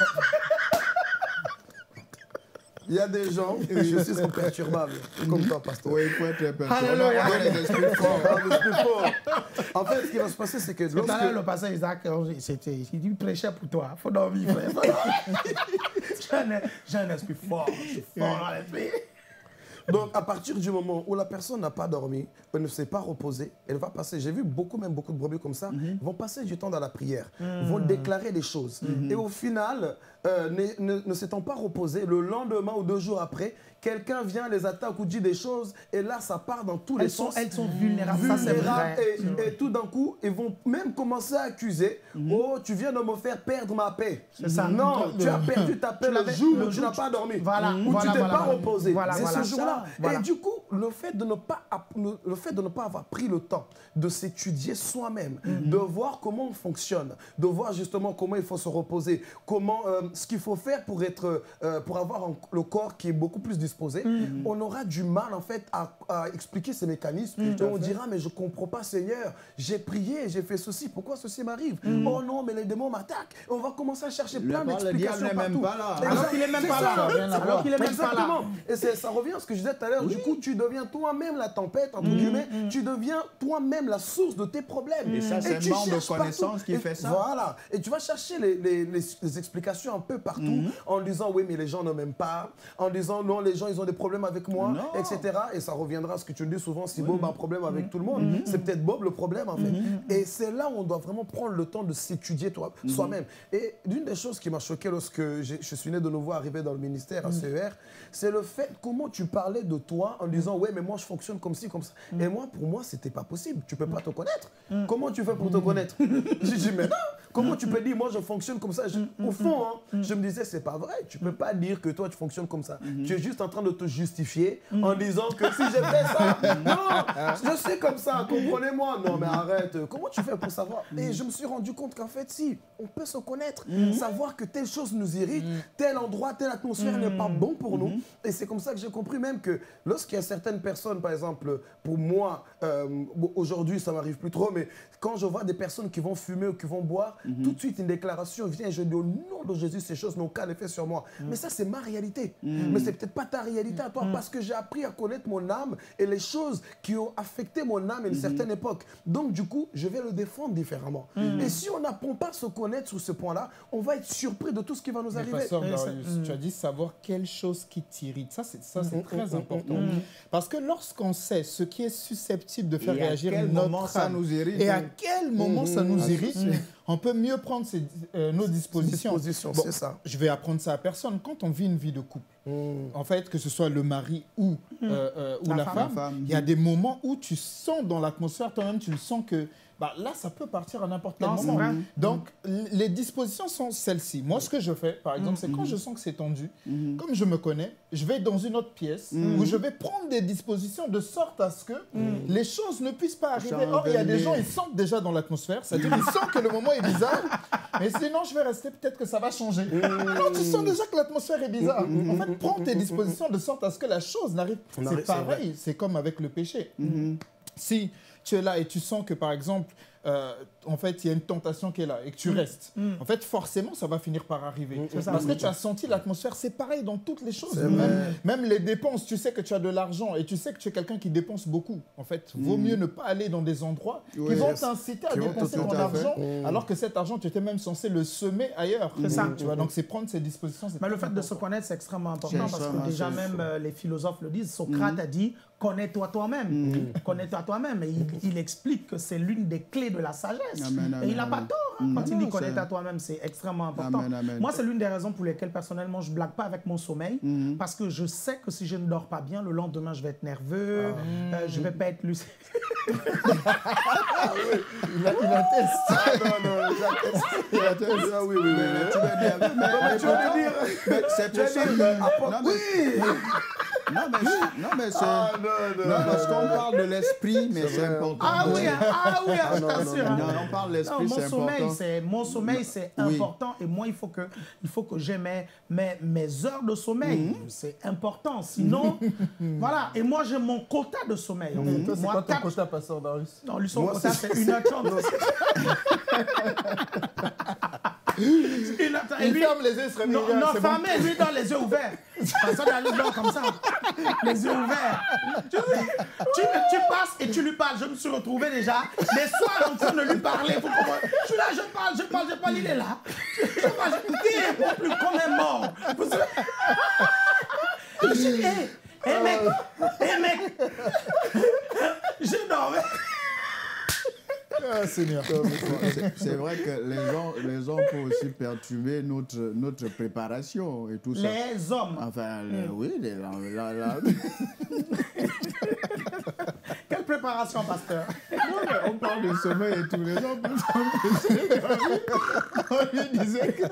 Il y a des gens, je suis imperturbable, comme toi, pasteur. Oui, il faut être imperturbable. Alléluia. En fait, ce qui va se passer, c'est que... Tout à l'heure, le pasteur Isaac, il dit, prêchait pour toi. Il faut dormir, frère. J'ai un esprit fort. Je suis fort dans l'esprit. Donc, à partir du moment où la personne n'a pas dormi, elle ne s'est pas reposée, elle va passer, j'ai vu beaucoup de brebis comme ça, vont passer du temps dans la prière, vont déclarer des choses. Et au final, ne s'étant pas reposé, le lendemain ou 2 jours après, quelqu'un vient, les attaque ou dit des choses, et là, ça part dans tous les sens. Elles sont vulnérables, ça c'est vrai. Et tout d'un coup, ils vont même commencer à accuser, oh, tu viens de me faire perdre ma paix. C'est ça. Non, tu as perdu ta paix le jour où tu n'as pas dormi, où tu t'es pas reposé. C'est ce jour-là. Et du coup, le fait de ne pas avoir pris le temps de s'étudier soi-même, de voir comment on fonctionne, de voir justement comment il faut se reposer, comment ce qu'il faut faire pour avoir le corps qui est beaucoup plus disposé, on aura du mal en fait à expliquer ces mécanismes. Et on dira, mais je ne comprends pas, Seigneur. J'ai prié, j'ai fait ceci. Pourquoi ceci m'arrive? Oh non, mais les démons m'attaquent. On va commencer à chercher plein d'explications partout. Alors qu'il n'est même pas là. Alors qu'il est même pas là. Et ça revient à ce que je disais tout à l'heure. Du coup, tu deviens toi-même la tempête, entre guillemets. Tu deviens toi-même la source de tes problèmes. Et ça, c'est un manque de connaissance qui fait ça. Voilà. Et tu vas chercher les explications un peu partout en disant, oui, mais les gens ne m'aiment pas. En disant, non, les gens, ils ont des problèmes avec moi, etc. Et ça reviendra à ce que tu dis souvent, si Bob a un problème avec tout le monde. C'est peut-être Bob le problème, en fait. Et c'est là où on doit vraiment prendre le temps de s'étudier soi-même. Et l'une des choses qui m'a choqué lorsque je suis né de nouveau arrivé dans le ministère à CER, c'est le fait comment tu parlais de toi en disant, ouais, mais moi, je fonctionne comme ci, comme ça. Et moi, pour moi, c'était pas possible. Tu peux pas te connaître. Comment tu fais pour te connaître? J'ai dit, mais non, comment tu peux dire, moi, je fonctionne comme ça? Au fond, je me disais, c'est pas vrai. Tu peux pas dire que toi, tu fonctionnes comme ça. Tu es juste en train de te justifier en disant que si j'ai fait ça, non, je suis comme ça, comprenez-moi. Non, mais arrête, comment tu fais pour savoir? Et je me suis rendu compte qu'en fait, si, on peut se connaître, savoir que telle chose nous irrite, tel endroit, telle atmosphère n'est pas bon pour nous. Et c'est comme ça que j'ai compris même que lorsqu'il y a certaines personnes, par exemple, pour moi, aujourd'hui, ça m'arrive plus trop, mais quand je vois des personnes qui vont fumer ou qui vont boire, tout de suite, une déclaration vient et je dis au nom de Jésus, ces choses n'ont qu'un effet sur moi. Mais ça, c'est ma réalité. Mais c'est peut-être pas ta réalité à toi, parce que j'ai appris à connaître mon âme et les choses qui ont affecté mon âme à une certaine époque. Donc, du coup, je vais le défendre différemment. Et si on n'apprend pas à se connaître sur ce point-là, on va être surpris de tout ce qui va nous arriver. Pasteur Darius, tu as dit savoir quelle chose qui t'irrite. Ça, c'est très important. Parce que lorsqu'on sait ce qui est susceptible de faire réagir notre âme et à quel moment ça nous irrite, on peut mieux prendre nos dispositions. C'est ça. Je vais apprendre ça à personne. Quand on vit une vie de couple, en fait, que ce soit le mari ou la femme, il y a des moments où tu sens dans l'atmosphère, toi-même, tu le sens que là, ça peut partir à n'importe quel moment. Donc, les dispositions sont celles-ci. Moi, ce que je fais, par exemple, c'est quand je sens que c'est tendu, comme je me connais, je vais dans une autre pièce où je vais prendre des dispositions de sorte à ce que les choses ne puissent pas arriver. Or, il y a des gens, ils sentent déjà dans l'atmosphère, c'est-à-dire qu'ils sentent que le moment est bizarre, mais sinon, je vais rester, peut-être que ça va changer. Alors, tu sens déjà que l'atmosphère est bizarre. En fait, prends tes dispositions de sorte à ce que la chose n'arrive pas. C'est pareil, c'est comme avec le péché. Si tu es là et tu sens que, par exemple, en fait, il y a une tentation qui est là et que tu restes, en fait, forcément, ça va finir par arriver. Parce que tu as senti l'atmosphère, c'est pareil dans toutes les choses. Même les dépenses, tu sais que tu as de l'argent et tu sais que tu es quelqu'un qui dépense beaucoup. En fait, vaut mieux ne pas aller dans des endroits qui vont t'inciter à dépenser ton argent, alors que cet argent, tu étais même censé le semer ailleurs. C'est ça. Tu vois, donc, c'est prendre ses dispositions. Mais le fait de se connaître, c'est extrêmement important parce que déjà même les philosophes le disent. Socrate a dit, connais-toi toi-même. Connais-toi toi-même. Et il explique que c'est l'une des clés de la sagesse. Et il n'a pas tort quand il dit connais-toi toi-même, c'est extrêmement important. Moi, c'est l'une des raisons pour lesquelles personnellement je ne blague pas avec mon sommeil parce que je sais que si je ne dors pas bien, le lendemain je vais être nerveux, je ne vais pas être lucide. Il atteste. Il atteste. Oui. Mais tu veux dire. Mais c'est pour ça que. Non, mais c'est. Non, parce qu'on parle de l'esprit, mais c'est important. Ah oui, je t'assure. Non, on parle de l'esprit, c'est important. Mon sommeil, c'est important. Et moi, il faut que j'ai mes heures de sommeil. C'est important. Sinon, voilà. Et moi, j'ai mon quota de sommeil. Toi, c'est quoi ton quota, Pasteur Darius? Non, lui, son quota, c'est 1h30. Il ferme les yeux, il se réveille. Non, fermé, lui dans les yeux ouverts. Personne n'a les blancs comme ça. Les yeux ouverts. Tu passes et tu lui parles. Je me suis retrouvé déjà des soirs en train de lui parler. Faut je suis là, je parle, il est là. Je parle, il répond plus comme un mort. Je dis, hé mec, je dormais. Ah, Seigneur. C'est vrai que les hommes peuvent aussi perturber notre préparation et tout ça. Les hommes. Enfin, oui, Quelle préparation, pasteur? Non, mais on parle de sommeil et tous les hommes. On lui disait que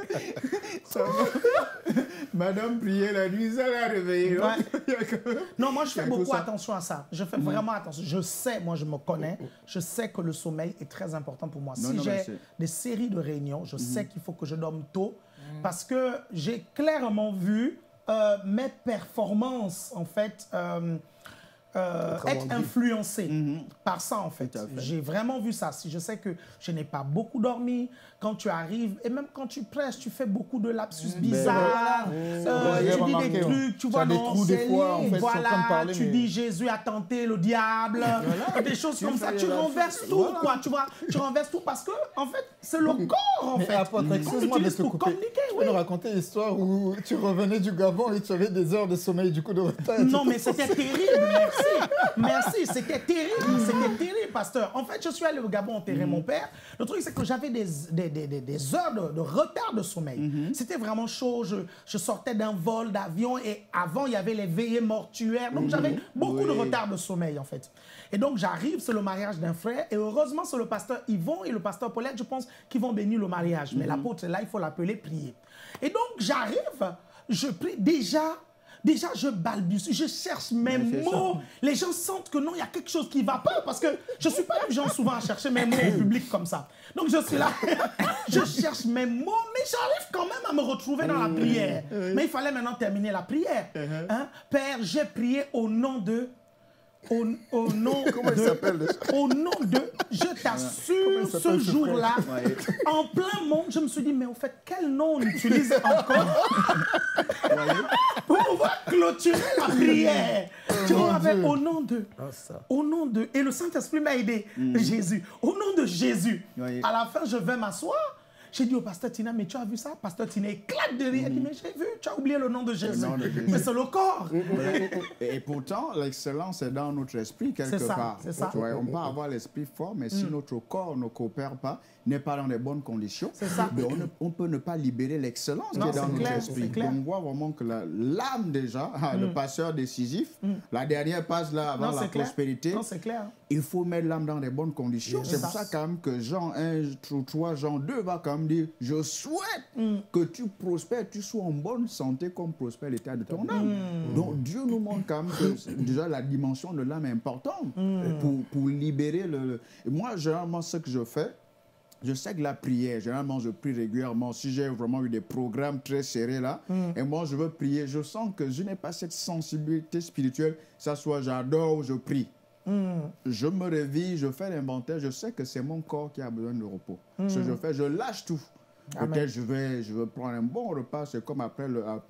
Madame priait la nuit, ça l'a réveillée. Non, moi, je fais beaucoup attention à ça. Je fais vraiment attention. Je sais, moi, je me connais. Je sais que le sommeil est très important pour moi. Si j'ai des séries de réunions, je sais qu'il faut que je dorme tôt parce que j'ai clairement vu mes performances, en fait, être influencé par ça, en fait. J'ai vraiment vu ça. Si je sais que je n'ai pas beaucoup dormi, quand tu arrives, et même quand tu prêches, tu fais beaucoup de lapsus bizarres, tu dis des trucs, tu vois, non, c'est voilà, tu dis Jésus a tenté le diable, des choses comme ça, tu renverses tout, quoi, tu vois, tu renverses tout parce que, en fait, c'est le corps, en fait. Excuse-moi de te couper. Tu peux nous raconter l'histoire où tu revenais du Gabon et tu avais des heures de sommeil, du coup, de retard. Non, mais c'était terrible, merci, c'était terrible, pasteur. En fait, je suis allé au Gabon enterrer mon père. Le truc, c'est que j'avais des heures de retard de sommeil. C'était vraiment chaud. Je sortais d'un vol d'avion et avant, il y avait les veillées mortuaires. Donc, j'avais beaucoup de retard de sommeil, en fait. Et donc, j'arrive, c'est le mariage d'un frère. Et heureusement, c'est le pasteur Yvon et le pasteur Paulette, je pense, qui vont bénir le mariage. Mais l'apôtre, là, il faut l'appeler prier. Et donc, j'arrive, je prie Déjà, je balbutie, je cherche mes mots. Les gens sentent que non, il y a quelque chose qui ne va pas parce que je ne suis pas un genre souvent à chercher mes mots au public comme ça. Donc, je suis là, je cherche mes mots, mais j'arrive quand même à me retrouver dans la prière. Mais il fallait maintenant terminer la prière. Hein? Père, j'ai prié au nom de... Au nom de, je t'assure, ce jour-là, en plein monde, je me suis dit, mais au fait, quel nom on utilise encore pour pouvoir clôturer la prière? Tu vois, avec au nom de, et le Saint-Esprit m'a aidé, Jésus, au nom de Jésus. À la fin, je vais m'asseoir. J'ai dit au pasteur Tina, mais tu as vu ça? Pasteur Tina éclate de rire. Il dit, mais j'ai vu, tu as oublié le nom de Jésus. Mais c'est le corps. Et pourtant, l'excellence est dans notre esprit quelque part. C'est ça. On peut avoir l'esprit fort, mais si notre corps ne coopère pas, n'est pas dans les bonnes conditions, on peut ne pas libérer l'excellence qui est dans notre esprit. Donc on voit vraiment que l'âme déjà, le passeur décisif, la dernière passe là avant la prospérité, il faut mettre l'âme dans les bonnes conditions. C'est pour ça quand même que Jean 1, 3, Jean 2 va quand même dire, je souhaite que tu prospères, tu sois en bonne santé comme prospère l'état de ton âme. Donc Dieu nous montre quand même que déjà la dimension de l'âme est importante pour libérer le... Et moi, généralement, ce que je fais, je sais que la prière, généralement, je prie régulièrement. Si j'ai vraiment eu des programmes très serrés là, et moi, je veux prier, je sens que je n'ai pas cette sensibilité spirituelle, ça soit j'adore ou je prie. Je me réveille, je fais l'inventaire, je sais que c'est mon corps qui a besoin de repos. Ce que je fais, je lâche tout. Peut-être je vais prendre un bon repas, c'est comme après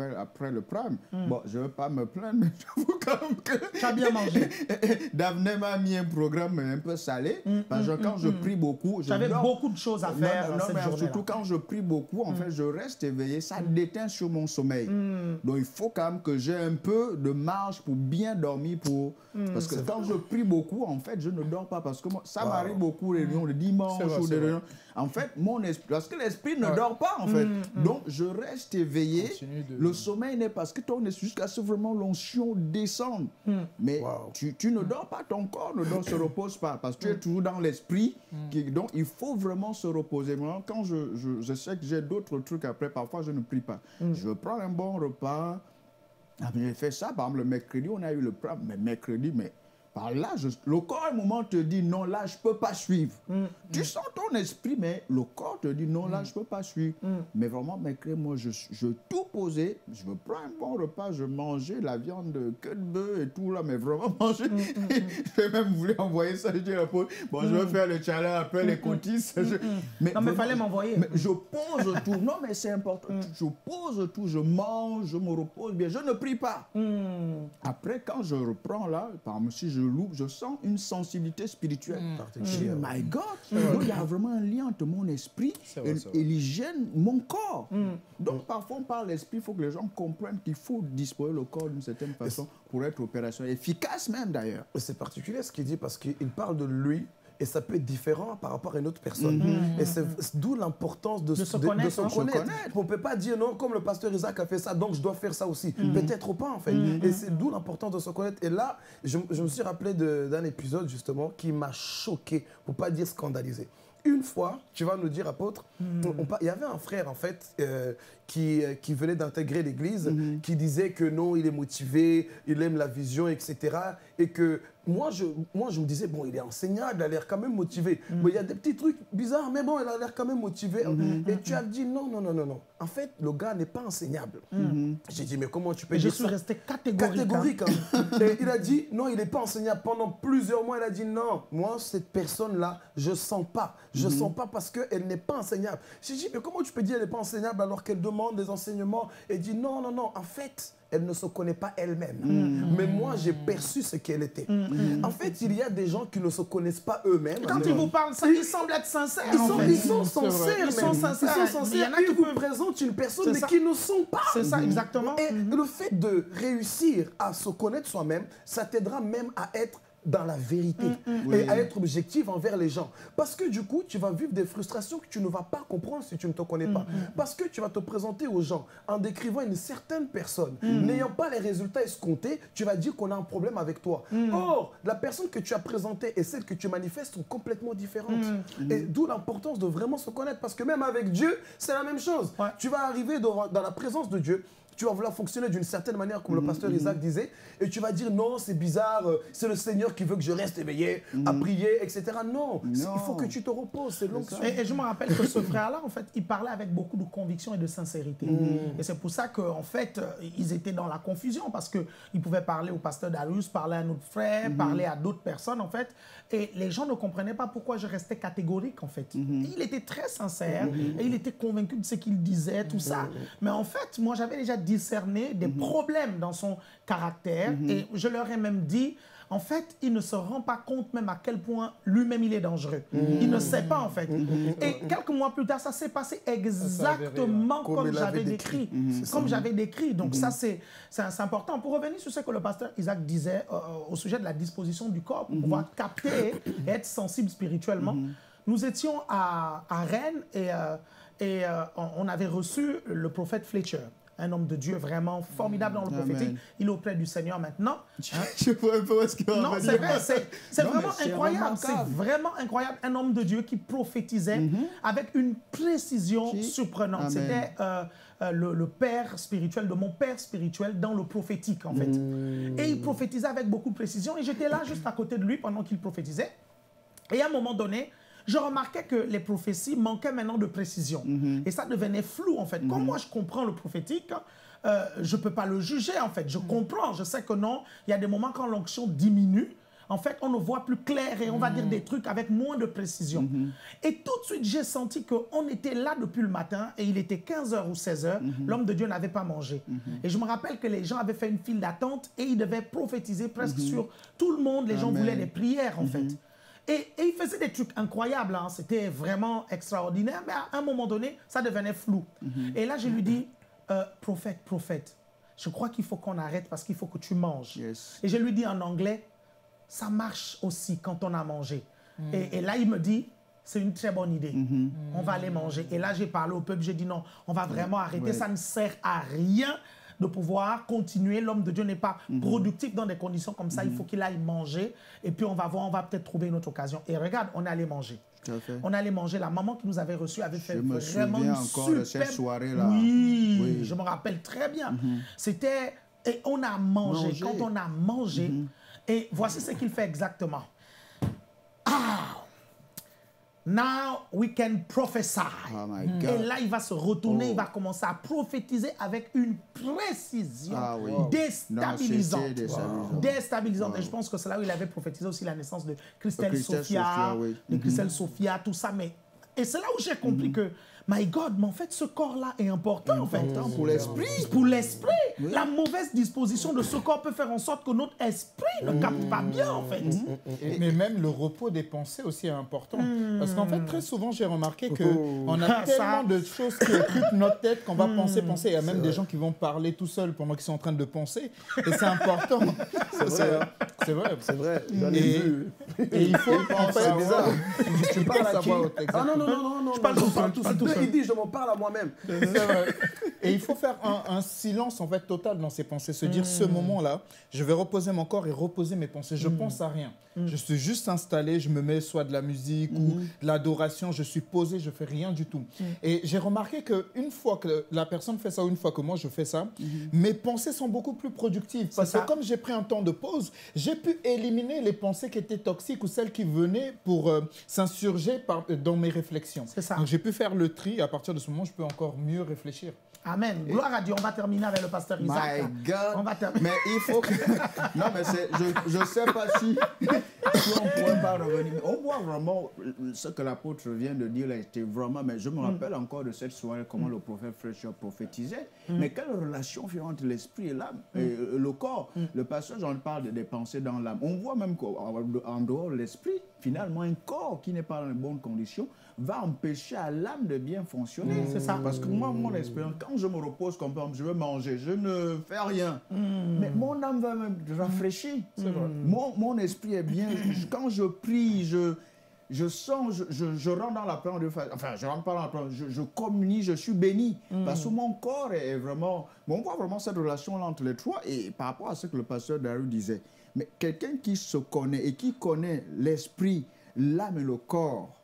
le prime. Bon, je ne vais pas me plaindre, mais j'avoue quand même que... Tu as bien mangé. Daphné m'a mis un programme un peu salé, parce que quand je prie beaucoup... J'avais beaucoup de choses à faire cette journée-là. Surtout quand je prie beaucoup, en fait, je reste éveillé, ça déteint sur mon sommeil. Donc il faut quand même que j'ai un peu de marge pour bien dormir, parce que quand je prie beaucoup, en fait, je ne dors pas, parce que moi, ça m'arrive beaucoup, les réunions le dimanche ou des réunions. En fait, mon esprit, parce que l'esprit ne dort pas, en fait. Donc, je reste éveillé. Le sommeil n'est pas parce que ton esprit, jusqu'à ce que vraiment l'onction descende. Mais tu ne dors pas, ton corps ne se repose pas, parce que tu es toujours dans l'esprit. Donc, il faut vraiment se reposer. Maintenant, quand je sais que j'ai d'autres trucs après, parfois, je ne prie pas. Je prends un bon repas. J'ai fait ça, par exemple, le mercredi, on a eu le plat, mais mercredi, mais... Par là, le corps, à un moment, te dit non, là, je ne peux pas suivre. Tu sens ton esprit, mais le corps te dit non, là, je ne peux pas suivre. Mais vraiment, mercredi, moi, je tout posé. Je me prends un bon repas, je mangeais la viande de queue de bœuf et tout, là, mais vraiment manger. Je vais même voulu envoyer ça, je dis à la pause. Bon, je vais faire le challenge après les cotistes. Non, mais il fallait m'envoyer. Je pose tout. Non, mais c'est important. Je pose tout, je mange, je me repose bien. Je ne prie pas. Après, quand je reprends là, par exemple, si je loupe, je sens une sensibilité spirituelle. Je dis, my God, il y a vraiment un lien entre mon esprit et l'hygiène, mon corps. Donc, parfois, on parle d'esprit, il faut que les gens comprennent qu'il faut disposer le corps d'une certaine façon pour être opérationnel, efficace même d'ailleurs. C'est particulier ce qu'il dit parce qu'il parle de lui. Et ça peut être différent par rapport à une autre personne. Et c'est d'où l'importance de se connaître. On ne peut pas dire non, comme le pasteur Isaac a fait ça, donc je dois faire ça aussi. Peut-être pas, en fait. Et c'est d'où l'importance de se connaître. Et là, je me suis rappelé d'un épisode, justement, qui m'a choqué, pour ne pas dire scandalisé. Une fois, tu vas nous dire, apôtre, il y avait un frère, en fait, qui venait d'intégrer l'église, qui disait que non, il est motivé, il aime la vision, etc. Et que moi, je me disais, bon, il est enseignant, il a l'air quand même motivé. Mais il y a des petits trucs bizarres, mais bon, il a l'air quand même motivé. Et tu as dit, non. En fait, le gars n'est pas enseignable. J'ai dit, mais comment tu peux dire ça? Je suis resté catégorique. Et il a dit, non, il n'est pas enseignable. Pendant plusieurs mois, il a dit, non, moi, cette personne-là, je ne sens pas. Je ne sens pas parce qu'elle n'est pas enseignable. J'ai dit, mais comment tu peux dire qu'elle n'est pas enseignable alors qu'elle demande des enseignements? Et dit, non, en fait, elle ne se connaît pas elle-même. Mais moi, j'ai perçu ce qu'elle était. En fait, il y a des gens qui ne se connaissent pas eux-mêmes. Quand ils vous parlent, ça, ils semblent être sincères. Ils sont sincères. Il y en a qui vous présentent une personne, mais qui ne sont pas. C'est ça, exactement. Et le fait de réussir à se connaître soi-même, ça t'aidera même à être dans la vérité et à être objectif envers les gens. Parce que du coup, tu vas vivre des frustrations que tu ne vas pas comprendre si tu ne te connais pas. Parce que tu vas te présenter aux gens en décrivant une certaine personne. N'ayant pas les résultats escomptés, tu vas dire qu'on a un problème avec toi. Or, la personne que tu as présentée et celle que tu manifestes sont complètement différentes. Et d'où l'importance de vraiment se connaître. Parce que même avec Dieu, c'est la même chose. Tu vas arriver dans la présence de Dieu. Tu vas vouloir fonctionner d'une certaine manière, comme le pasteur Isaac disait, et tu vas dire non, c'est bizarre, c'est le Seigneur qui veut que je reste éveillé, à prier, etc. Non, il faut que tu te reposes, c'est l'onction. Et je me rappelle que ce frère-là, en fait, il parlait avec beaucoup de conviction et de sincérité. Et c'est pour ça qu'en fait, ils étaient dans la confusion, parce qu'ils pouvaient parler au pasteur Darius, parler à un autre frère, parler à d'autres personnes, en fait, et les gens ne comprenaient pas pourquoi je restais catégorique, en fait. Il était très sincère, et il était convaincu de ce qu'il disait, tout ça. Mais en fait, moi, j'avais déjà discerner des problèmes dans son caractère et je leur ai même dit, en fait, il ne se rend pas compte même à quel point lui-même il est dangereux. Il ne sait pas en fait. Et quelques mois plus tard, ça s'est passé exactement comme j'avais décrit. Comme j'avais décrit. Donc ça, c'est important. Pour revenir sur ce que le pasteur Isaac disait au sujet de la disposition du corps, pour pouvoir capter et être sensible spirituellement, nous étions à Rennes et on avait reçu le prophète Fletcher. Un homme de Dieu vraiment formidable dans le prophétique. Il est auprès du Seigneur maintenant. Je ne vois pas ce qu'il va Non, c'est vrai, c'est vraiment incroyable. C'est vraiment incroyable. Un homme de Dieu qui prophétisait avec une précision surprenante. C'était le père spirituel de mon père spirituel dans le prophétique, en fait. Et il prophétisait avec beaucoup de précision. Et j'étais là juste à côté de lui pendant qu'il prophétisait. Et à un moment donné, je remarquais que les prophéties manquaient maintenant de précision. Et ça devenait flou, en fait. Comme moi, je comprends le prophétique, je ne peux pas le juger, en fait. Je comprends, je sais que non. Il y a des moments quand l'onction diminue, en fait, on ne voit plus clair et on va dire des trucs avec moins de précision. Et tout de suite, j'ai senti qu'on était là depuis le matin et il était 15h ou 16h. L'homme de Dieu n'avait pas mangé. Et je me rappelle que les gens avaient fait une file d'attente et ils devaient prophétiser presque sur tout le monde. Les gens voulaient les prières, en fait. Et il faisait des trucs incroyables, hein. C'était vraiment extraordinaire, mais à un moment donné, ça devenait flou. Et là, je lui dis, prophète, je crois qu'il faut qu'on arrête parce qu'il faut que tu manges. Et je lui dis en anglais, ça marche aussi quand on a mangé. Et là, il me dit, c'est une très bonne idée. On va aller manger. Et là, j'ai parlé au peuple, j'ai dit non, on va vraiment arrêter, ça ne sert à rien de pouvoir continuer. L'homme de Dieu n'est pas productif dans des conditions comme ça. Il faut qu'il aille manger. Et puis, on va voir, on va peut-être trouver une autre occasion. Et regarde, on est allé manger. On est allé manger. La maman qui nous avait reçus avait fait vraiment une encore de cette soirée-là. Oui, je me rappelle très bien. C'était... Et on a mangé. Quand on a mangé, et voici ce qu'il fait exactement. Now we can prophesy. Oh my God. Et là, il va se retourner, il va commencer à prophétiser avec une précision déstabilisante. Déstabilisante. Et je pense que c'est là où il avait prophétisé aussi la naissance de Christelle Sophia, de Christelle Sophia, tout ça. Et c'est là où j'ai compris que, my God, mais en fait, ce corps-là est important, en fait. Pour l'esprit. Pour l'esprit. La mauvaise disposition de ce corps peut faire en sorte que notre esprit ne capte pas bien, en fait. Mais même le repos des pensées aussi est important. Parce qu'en fait, très souvent, j'ai remarqué qu'on a tellement de choses qui occupent notre tête qu'on va penser. Il y a même des gens qui vont parler tout seuls pendant qu'ils sont en train de penser. Et c'est important. C'est vrai. J'en ai vu. Et il faut... C'est bizarre. Tu parles à qui? Non. Je parle tout seul. il dit, je m'en parle à moi-même. Et il faut faire un silence en fait total dans ses pensées. Se dire, ce moment-là, je vais reposer mon corps et reposer mes pensées. Je pense à rien. Je suis juste installé, je me mets soit de la musique ou de l'adoration, je suis posé, je fais rien du tout. Et j'ai remarqué qu'une fois que la personne fait ça ou une fois que moi je fais ça, mes pensées sont beaucoup plus productives. Parce que comme j'ai pris un temps de pause, j'ai pu éliminer les pensées qui étaient toxiques ou celles qui venaient pour s'insurger dans mes réflexions. C'est ça. Donc j'ai pu faire le tri et à partir de ce moment, je peux encore mieux réfléchir. Amen. Gloire à Dieu. On va terminer avec le pasteur Isaac. My God. On va terminer. Mais il faut que... Non, mais je ne sais pas si on ne pourrait pas revenir. On voit vraiment ce que l'apôtre vient de dire là, était vraiment... Mais je me rappelle encore de cette soirée, comment le prophète Fraîcheur prophétisait. Mais quelle relation fait entre l'esprit et l'âme, le corps. Le pasteur, j'en parle des pensées dans l'âme. On voit même qu'en dehors de l'esprit, finalement, un corps qui n'est pas dans les bonnes conditions va empêcher à l'âme de bien fonctionner. C'est ça. Parce que moi, mon expérience, quand je me repose, comme par exemple, je veux manger, je ne fais rien. Mais mon âme va me rafraîchir. Mon esprit est bien. Quand je prie, je sens, je rentre dans la plante de face. Enfin, je rentre pas dans la plante, je communie, je suis béni. Parce que mon corps est vraiment... On voit vraiment cette relation-là entre les trois. Et par rapport à ce que le pasteur Daru disait, mais quelqu'un qui se connaît et qui connaît l'esprit, l'âme et le corps,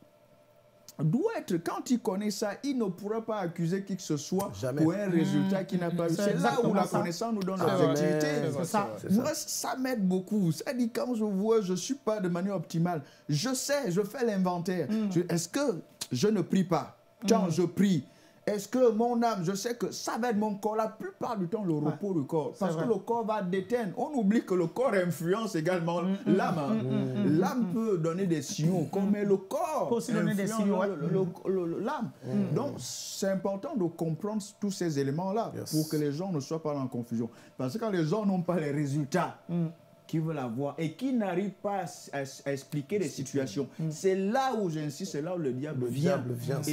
doit être, quand il connaît ça, il ne pourra pas accuser qui que ce soit pour un résultat qui n'a pas eu. C'est là où la connaissance nous donne l'objectivité. Moi, ça m'aide beaucoup. Ça dit, quand je vois, je ne suis pas de manière optimale, je sais, je fais l'inventaire. Est-ce que je ne prie pas? Quand je prie, est-ce que mon âme, je sais que ça va être mon corps, la plupart du temps, le repos du corps. Parce que le corps va déteindre. On oublie que le corps influence également l'âme. L'âme peut donner des signaux, mais le corps peut aussi donner des signaux. L'âme. Donc, c'est important de comprendre tous ces éléments-là pour que les gens ne soient pas en confusion. Parce que quand les gens n'ont pas les résultats qui veulent avoir et qui n'arrivent pas à expliquer les situations. C'est là où j'insiste, c'est là où le diable vient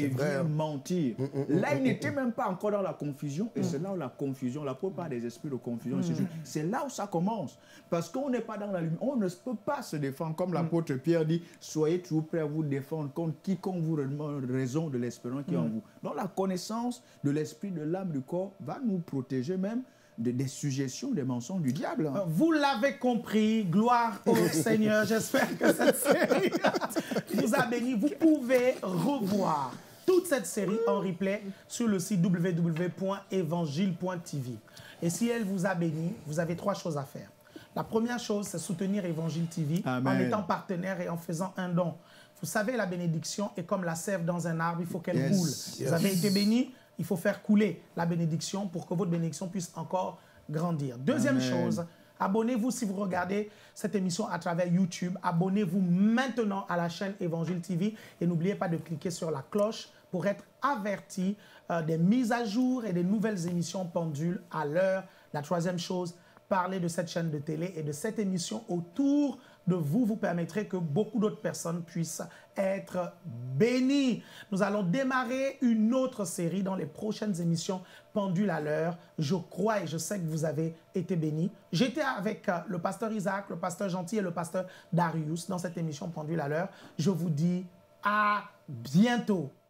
mentir. Là, il n'était même pas encore dans la confusion et c'est là où la confusion, la plupart des esprits de confusion, c'est là où ça commence. Parce qu'on n'est pas dans la lumière, on ne peut pas se défendre. Comme l'apôtre Pierre dit, soyez toujours prêts à vous défendre contre quiconque vous demande raison de l'espérance qui est en vous. Donc la connaissance de l'esprit, de l'âme, du corps va nous protéger même des suggestions, des mensonges du diable. Vous l'avez compris, gloire au Seigneur. J'espère que cette série vous a béni. Vous pouvez revoir toute cette série en replay sur le site www.evangile.tv. Et si elle vous a béni, vous avez 3 choses à faire. La première chose, c'est soutenir Évangile TV en étant partenaire et en faisant un don. Vous savez, la bénédiction est comme la sève dans un arbre, il faut qu'elle coule. Vous avez été béni, il faut faire couler la bénédiction pour que votre bénédiction puisse encore grandir. Deuxième chose, abonnez-vous si vous regardez cette émission à travers YouTube. Abonnez-vous maintenant à la chaîne Évangile TV et n'oubliez pas de cliquer sur la cloche pour être averti des mises à jour et des nouvelles émissions pendules à l'heure. La troisième chose, parler de cette chaîne de télé et de cette émission autour de vous, vous permettrez que beaucoup d'autres personnes puissent être bénies. Nous allons démarrer une autre série dans les prochaines émissions pendules à l'heure. Je crois et je sais que vous avez été bénis. J'étais avec le pasteur Isaac, le pasteur Gentil et le pasteur Darius dans cette émission pendule à l'heure. Je vous dis à bientôt.